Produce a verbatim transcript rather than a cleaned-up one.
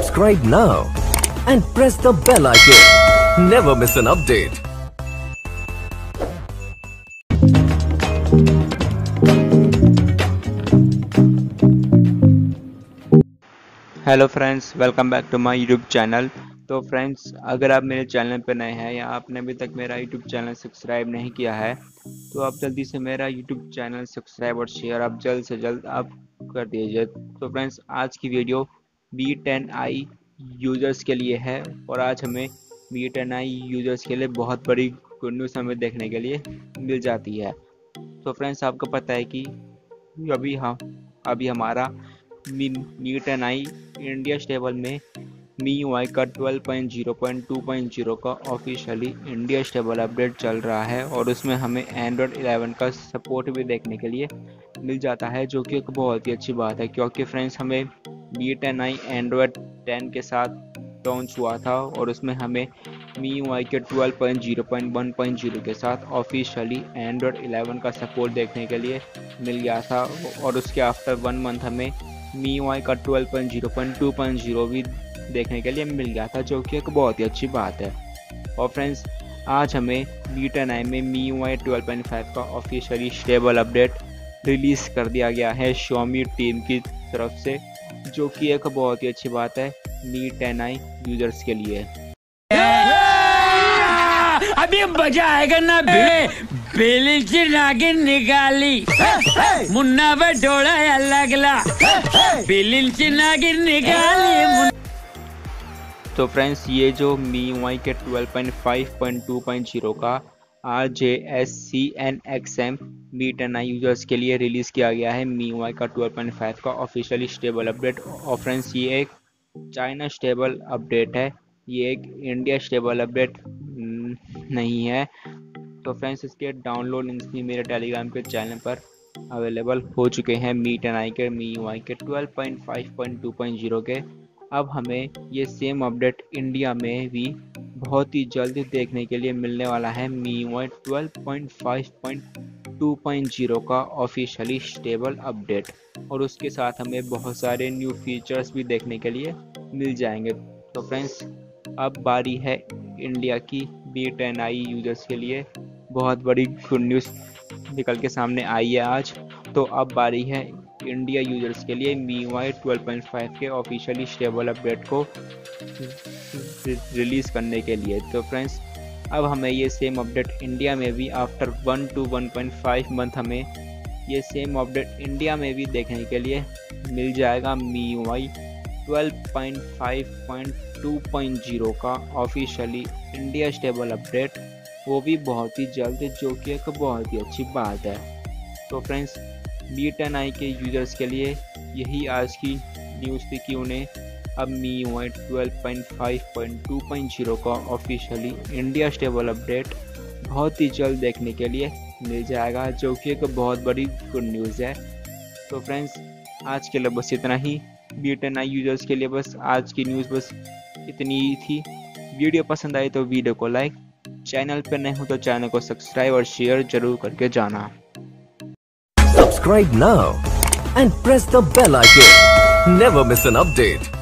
Subscribe now and press the bell icon. Never miss an update. Hello friends, welcome back to my YouTube channel. तो friends, अगर आप मेरे channel पर नए हैं या आपने अभी तक मेरा यूट्यूब चैनल सब्सक्राइब नहीं किया है तो आप जल्दी से मेरा यूट्यूब चैनल सब्सक्राइब और शेयर आप जल्द से जल्द आप कर दीजिए। तो फ्रेंड्स, आज की video B ten I users के लिए है और आज हमें बी टेन आई यूज़र्स के लिए बहुत बड़ी गुड न्यूज़ हमें देखने के लिए मिल जाती है। तो फ्रेंड्स, आपको पता है कि अभी हम अभी हमारा Mi ten I India stable में मी यू आई का twelve point zero point two point zero का ऑफिशियली इंडिया स्टेबल अपडेट चल रहा है और उसमें हमें एंड्रॉयड इलेवन का सपोर्ट भी देखने के लिए मिल जाता है, जो कि एक बहुत ही अच्छी बात है क्योंकि फ्रेंड्स हमें B ten I Android ten के साथ लॉन्च हुआ था और उसमें हमें मी यू आई के twelve point zero point one point zero के साथ ऑफिशियली एंड्रॉयड इलेवन का सपोर्ट देखने के लिए मिल गया था और उसके आफ्टर वन मंथ हमें मी यू आई का twelve point zero point two point zero भी देखने के लिए मिल गया था, जो कि एक बहुत ही अच्छी बात है। और फ्रेंड्स, आज हमें बी टेन आई में Mi U I twelve point five का ऑफिशियली स्टेबल अपडेट रिलीज़ कर दिया गया है Xiaomi टीम की तरफ से, जो कि एक बहुत ही अच्छी बात है मी टेन आई यूजर्स के लिए। अभी मजा आएगा ना बे बेली से नागिन निकाली मुन्ना बटोड़ा अलगला बेली से नागिन निकाली। तो फ्रेंड्स, ये जो मी यू आई के twelve point five point two point zero का R J S C N X M B ten I users के लिए रिलीज़ किया गया है मी यू आई का ट्वेल्व पॉइंट फाइव का ऑफिशियली स्टेबल अपडेट। और फ्रेंड्स, ये एक चाइना स्टेबल अपडेट है, ये एक इंडिया स्टेबल अपडेट नहीं है। तो फ्रेंड्स, इसके डाउनलोड लिंक्स भी मेरे टेलीग्राम के चैनल पर अवेलेबल हो चुके हैं मी टेन आई के मी यू आई के twelve point five point two point zero के। अब हमें ये सेम अपडेट इंडिया में भी बहुत ही जल्द देखने के लिए मिलने वाला है Mi U I twelve point five point two point zero का ऑफिशियली स्टेबल अपडेट और उसके साथ हमें बहुत सारे न्यू फीचर्स भी देखने के लिए मिल जाएंगे। तो फ्रेंड्स, अब बारी है इंडिया की बी टेन आई यूजर्स के लिए बहुत बड़ी गुड न्यूज़ निकल के सामने आई है आज। तो अब बारी है इंडिया यूजर्स के लिए Mi U I twelve point five के ऑफिशियली स्टेबल अपडेट को रिलीज़ करने के लिए। तो फ्रेंड्स, अब हमें ये सेम अपडेट इंडिया में भी after one two one point five month हमें ये सेम अपडेट इंडिया में भी देखने के लिए मिल जाएगा Mi U I twelve point five point two point zero का ऑफिशियली इंडिया स्टेबल अपडेट, वो भी बहुत ही जल्द, जो कि एक बहुत ही अच्छी बात है। तो फ्रेंड्स, बी टेन आई के यूज़र्स के लिए यही आज की न्यूज़ थी कि उन्हें अब Mi U I twelve point five point two point zero का ऑफिशियली इंडिया स्टेबल अपडेट बहुत ही जल्द देखने के लिए मिल जाएगा, जो कि एक बहुत बड़ी गुड न्यूज़ है। तो फ्रेंड्स, आज के लिए बस इतना ही। बी टेन आई यूज़र्स के लिए बस आज की न्यूज़ बस इतनी ही थी। वीडियो पसंद आई तो वीडियो को लाइक, चैनल पर नए हो तो चैनल को सब्सक्राइब और शेयर जरूर करके जाना। Subscribe now and press the bell icon. Never miss an update.